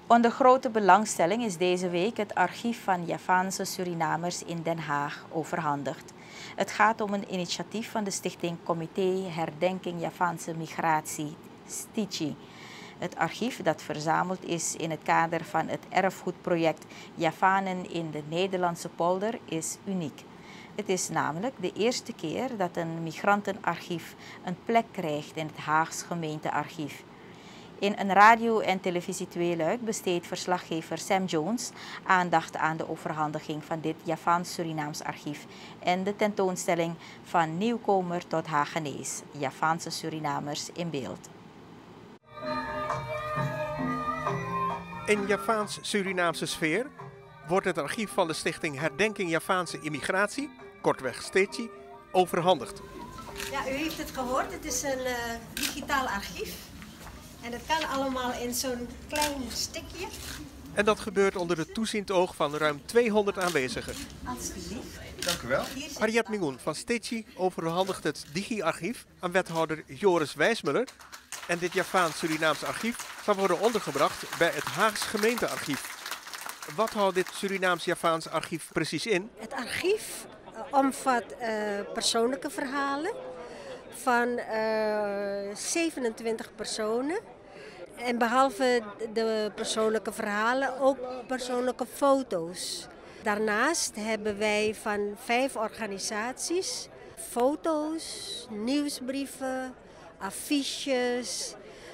Onder grote belangstelling is deze week het archief van Javaanse Surinamers in Den Haag overhandigd. Het gaat om een initiatief van de stichting Comité Herdenking Javaanse Migratie, STICHI. Het archief dat verzameld is in het kader van het erfgoedproject Javanen in de Nederlandse polder is uniek. Het is namelijk de eerste keer dat een migrantenarchief een plek krijgt in het Haags gemeentearchief. In een radio- en televisie-tweeluik besteedt verslaggever Sam Jones aandacht aan de overhandiging van dit Javaans-Surinaams archief en de tentoonstelling van nieuwkomer tot Hagenees, Javaanse Surinamers in beeld. In Javaans-Surinaamse sfeer wordt het archief van de stichting Herdenking Javaanse Immigratie, kortweg STICHI, overhandigd. Ja, u heeft het gehoord, het is een digitaal archief. En dat kan allemaal in zo'n klein stikje. En dat gebeurt onder het toeziend oog van ruim 200 aanwezigen. Alsjeblieft. Dank u wel. Harriet Mingoen van STICHI overhandigt het Digi-archief aan wethouder Joris Wijsmuller. En dit Javaans-Surinaams archief zal worden ondergebracht bij het Haags gemeentearchief. Wat houdt dit Surinaams-Javaans archief precies in? Het archief omvat persoonlijke verhalen van 27 personen. En behalve de persoonlijke verhalen ook persoonlijke foto's. Daarnaast hebben wij van 5 organisaties foto's, nieuwsbrieven, affiches,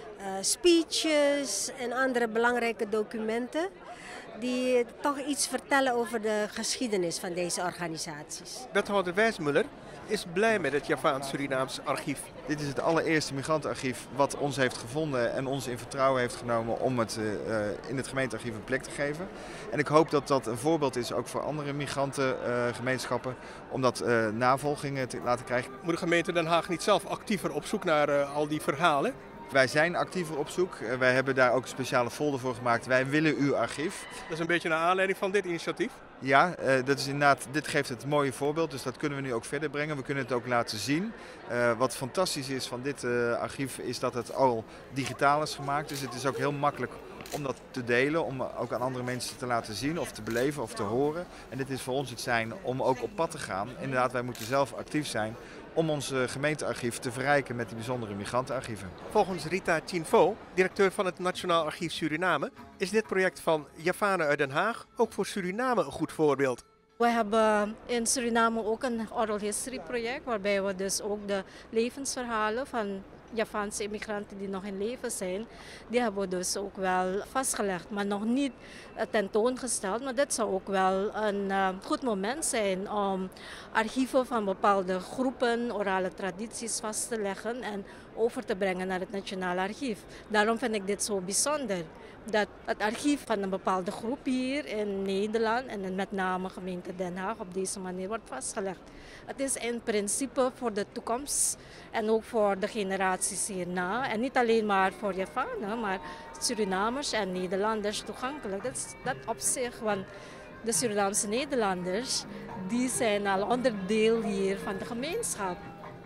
speeches en andere belangrijke documenten die toch iets vertellen over de geschiedenis van deze organisaties. Wethouder Wijsmuller is blij met het Javaans-Surinaams archief. Dit is het allereerste migrantenarchief wat ons heeft gevonden en ons in vertrouwen heeft genomen om het in het gemeentearchief een plek te geven. En ik hoop dat dat een voorbeeld is ook voor andere migrantengemeenschappen om dat navolging te laten krijgen. Moet de gemeente Den Haag niet zelf actiever op zoek naar al die verhalen? Wij zijn actiever op zoek. Wij hebben daar ook een speciale folder voor gemaakt. Wij willen uw archief. Dat is een beetje naar aanleiding van dit initiatief. Ja, dat is inderdaad, dit geeft het mooie voorbeeld, dus dat kunnen we nu ook verder brengen. We kunnen het ook laten zien. Wat fantastisch is van dit archief is dat het al digitaal is gemaakt. Dus het is ook heel makkelijk om dat te delen, om ook aan andere mensen te laten zien of te beleven of te horen. En dit is voor ons het zijn om ook op pad te gaan. Inderdaad, wij moeten zelf actief zijn om ons gemeentearchief te verrijken met die bijzondere migrantenarchieven. Volgens Rita Chinfo, directeur van het Nationaal Archief Suriname, is dit project van Javanen uit Den Haag ook voor Suriname een goed voorbeeld. We hebben in Suriname ook een oral history project waarbij we dus ook de levensverhalen van Javaanse immigranten die nog in leven zijn, die hebben we dus ook wel vastgelegd, maar nog niet tentoongesteld. Maar dit zou ook wel een goed moment zijn om archieven van bepaalde groepen, orale tradities vast te leggen en over te brengen naar het Nationaal Archief. Daarom vind ik dit zo bijzonder, dat het archief van een bepaalde groep hier in Nederland en met name gemeente Den Haag op deze manier wordt vastgelegd. Het is in principe voor de toekomst en ook voor de generaties hierna. En niet alleen maar voor Javanen, maar Surinamers en Nederlanders toegankelijk. Dat op zich, want de Surinaamse Nederlanders die zijn al onderdeel hier van de gemeenschap.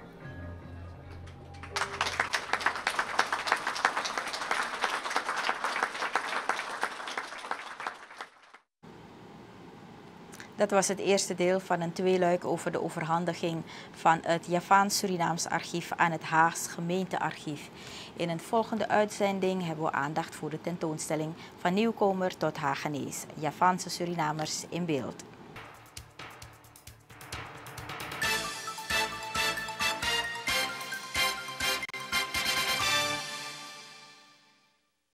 Dat was het eerste deel van een tweeluik over de overhandiging van het Javaans-Surinaams archief aan het Haags gemeentearchief. In een volgende uitzending hebben we aandacht voor de tentoonstelling van nieuwkomer tot Hagenees, Javaanse Surinamers in beeld.